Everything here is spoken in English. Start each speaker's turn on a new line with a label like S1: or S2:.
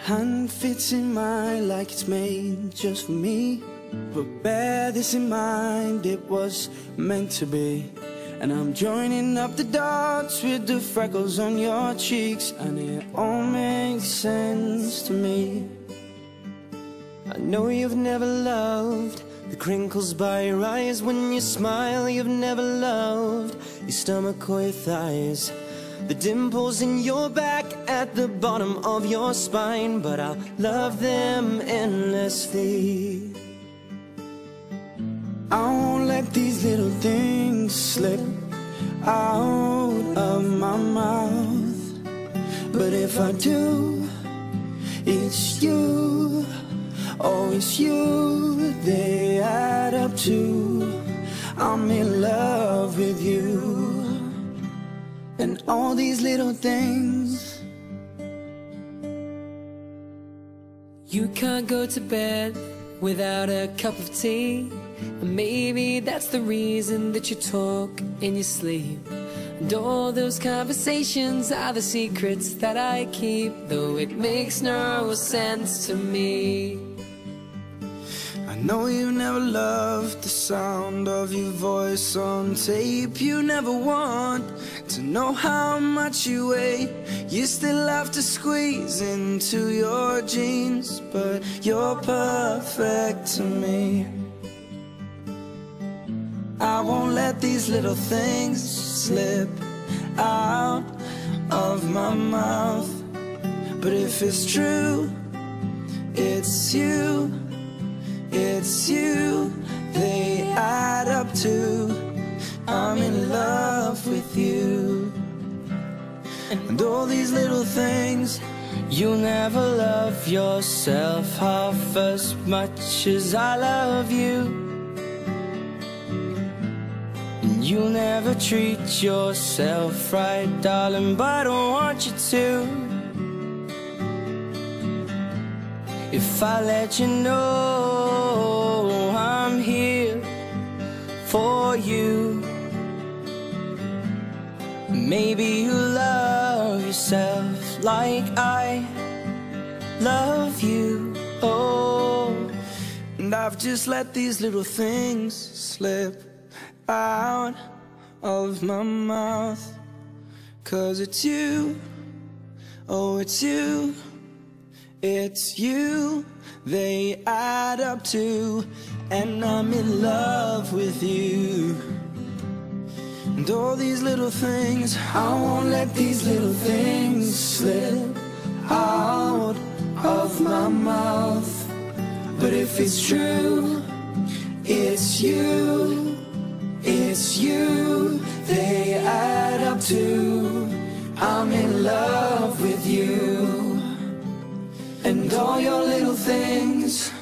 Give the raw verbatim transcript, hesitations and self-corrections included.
S1: hand fits in mine like it's made just for me. But bear this in mind, it was meant to be. And I'm joining up the dots with the freckles on your cheeks, and it all makes sense to me.
S2: I know you've never loved the crinkles by your eyes when you smile. You've never loved your stomach or your thighs, the dimples in your back at the bottom of your spine. But I'll love them endlessly.
S1: I won't let these little things slip out of my mouth. But if I do, it's you, oh it's you, they add up to I'm in love with you. And all these little things.
S3: You can't go to bed without a cup of tea, and maybe that's the reason that you talk in your sleep. And all those conversations are the secrets that I keep, though it makes no sense to me.
S1: I know you never loved the sound of your voice on tape. You never want to know how much you weigh. You still have to squeeze into your jeans, but you're perfect to me. I won't let these little things slip out of my mouth. But if it's true, it's you, it's you, they add up to I'm in love with you. And all these little things.
S2: You'll never love yourself half as much as I love you. You'll never treat yourself right, darling, but I don't want you to. If I let you know I'm here for you, maybe you'll love yourself like I love you. Oh,
S1: and I've just let these little things slip out of my mouth. 'Cause it's you, oh it's you, it's you, they add up to, and I'm in love with you. And all these little things, I won't let these little things slip out of my mouth. But if it's true, it's you, it's you, they add up to I'm in love with you. And all your little things.